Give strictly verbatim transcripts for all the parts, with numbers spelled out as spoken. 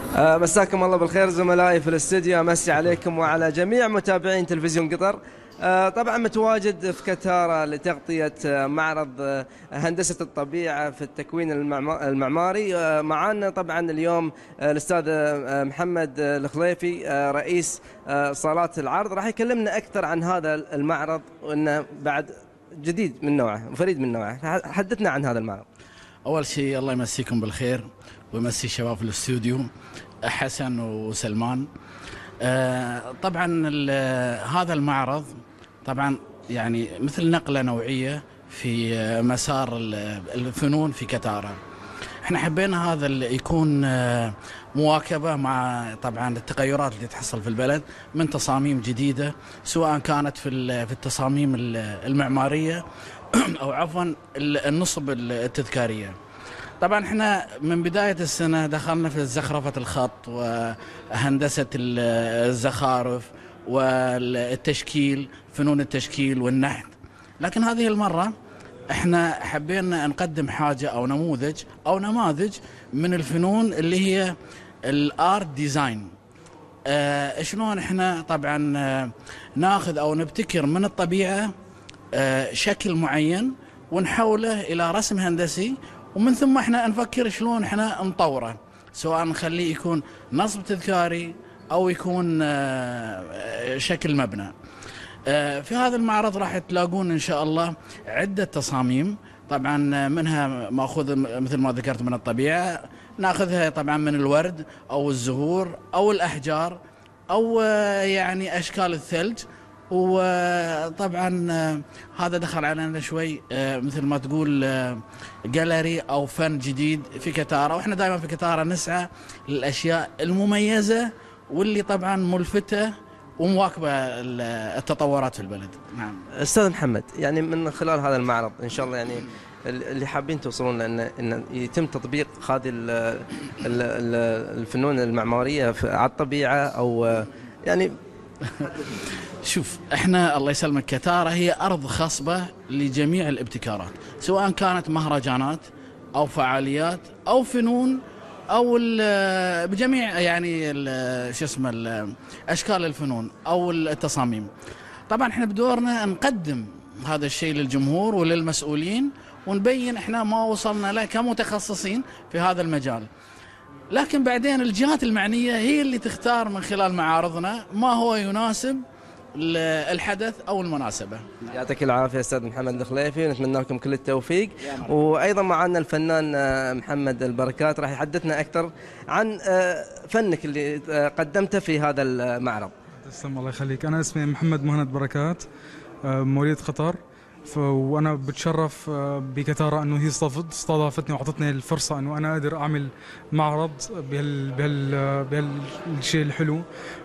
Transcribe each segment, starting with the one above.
آه، مساكم الله بالخير زملائي في الاستديو، امسي عليكم وعلى جميع متابعين تلفزيون قطر. آه، طبعا متواجد في كتارة لتغطية آه، معرض آه، هندسة الطبيعة في التكوين المعما- المعماري. آه، معانا طبعا اليوم آه، الأستاذ آه، محمد آه، الخليفي، آه، رئيس آه، صالات العرض، راح يكلمنا أكثر عن هذا المعرض، وأنه بعد جديد من نوعه وفريد من نوعه. حدثنا عن هذا المعرض. أول شيء الله يمسيكم بالخير ويمسي الشباب في الاستوديو حسن وسلمان. آه، طبعا ال- هذا المعرض طبعا يعني مثل نقلة نوعية في آه، مسار ال- الفنون في كتارة. احنا حبينا هذا اللي يكون آه، مواكبة مع طبعا التغيرات اللي تحصل في البلد من تصاميم جديدة، سواء كانت في ال- في التصاميم ال- المعمارية او عفوا ال- النصب التذكارية. طبعا احنا من بداية السنة دخلنا في زخرفة الخط وهندسة ال- الزخارف والتشكيل، فنون التشكيل والنحت. لكن هذه المرة احنا حبينا نقدم حاجة او نموذج او نماذج من الفنون اللي هي الارت ديزاين. اه شلون احنا طبعا آه، ناخذ او نبتكر من الطبيعة آه، شكل معين ونحوله الى رسم هندسي، ومن ثم احنا نفكر شلون احنا نطوره، سواء نخليه يكون نصب تذكاري او يكون آه، شكل مبنى. آه، في هذا المعرض راح تلاقون ان شاء الله عدة تصاميم، طبعا منها ماخوذ مثل ما ذكرت من الطبيعة، ناخذها طبعا من الورد او الزهور او الاحجار او آه، يعني اشكال الثلج. وطبعا آه، هذا دخل علينا شوي آه، مثل ما تقول آه، جاليري او فن جديد في كتارة. واحنا دائما في كتارة نسعى للاشياء المميزة واللي طبعا ملفتة ومواكبة ال- التطورات في البلد. نعم استاذ محمد، يعني من خلال هذا المعرض ان شاء الله يعني اللي حابين توصلون لان ان يتم تطبيق هذه ال- ال- ال- الفنون المعماريه في- على الطبيعه، او يعني شوف، احنا الله يسلمك كتارة هي ارض خصبة لجميع الابتكارات، سواء كانت مهرجانات او فعاليات او فنون او ال- بجميع يعني ال- شو اسمه ال- اشكال الفنون او التصاميم. طبعا احنا بدورنا نقدم هذا الشيء للجمهور وللمسؤولين ونبين احنا ما وصلنا له كمتخصصين في هذا المجال. لكن بعدين الجهات المعنية هي اللي تختار من خلال معارضنا ما هو يناسب ل- الحدث أو المناسبة. يعطيك العافيه استاذ محمد الخليفي، ونتمنى لكم كل التوفيق. وايضا معنا الفنان آه، محمد البركات، راح يحدثنا اكثر عن آه، فنك اللي آه، قدمته في هذا المعرض. تسلم الله يخليك. أنا اسمي محمد مهند بركات، آه، مواليد قطر. ف- وأنا بتشرف آه، بكتارة أنه هي استضافت- استضافتني وأعطتني الفرصة أنه أنا أقدر أعمل معرض بهال بهال بهالشيء الحلو.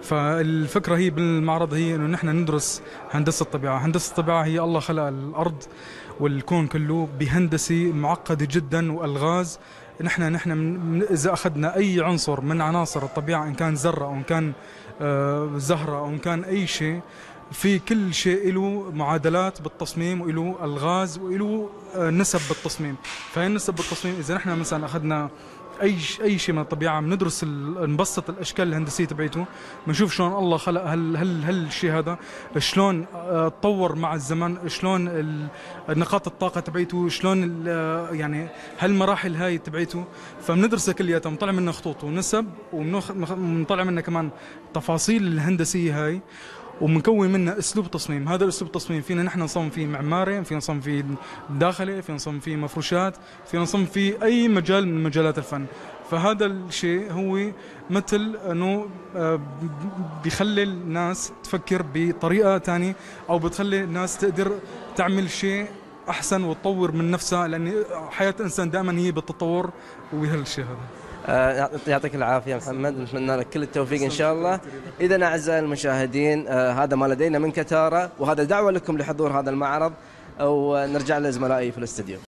فالفكرة هي بالمعرض هي أنه نحن ندرس هندسة الطبيعة. هندسة الطبيعة هي الله خلق الأرض والكون كله بهندسة معقدة جدا وألغاز. نحن نحن من إذا أخذنا أي عنصر من عناصر الطبيعة، إن كان ذرة أو إن كان آه، زهرة أو إن كان أي شيء، في كل شيء له معادلات بالتصميم وله الغاز وله آه، نسب بالتصميم. فهي النسب بالتصميم اذا نحن مثلا اخذنا اي ش- اي شيء من الطبيعه، بندرس ال- نبسط الاشكال الهندسيه تبعته، بنشوف شلون الله خلق هال هال هالشيء هذا، شلون آه، تطور مع الزمن، شلون ال- نقاط الطاقه تبعته، شلون ال- آه، يعني هالمراحل هاي تبعته. فبندرسها كلياتها، بنطلع منها خطوط ونسب، وبنطلع منها كمان تفاصيل الهندسيه هاي، ومنكون منها اسلوب تصميم. هذا الاسلوب التصميم فينا نحن نصمم فيه معماري، فينا نصمم فيه داخلي، فينا نصمم فيه مفروشات، فينا نصمم فيه اي مجال من مجالات الفن. فهذا الشيء هو مثل انه آه، بيخلي الناس تفكر بطريقه ثانيه، او بتخلي الناس تقدر تعمل شيء احسن وتطور من نفسها، لان حياه الانسان دائما هي بالتطور وبهالشيء هذا. آه، يعطيك العافية محمد، نتمنى لك كل التوفيق إن شاء الله. إذا أعزائي المشاهدين، آه، هذا ما لدينا من كتارة، وهذا دعوة لكم لحضور هذا المعرض، ونرجع لزملائي في الاستديو.